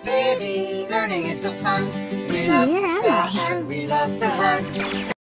Baby, learning is so fun. We love to spell and we love to hug.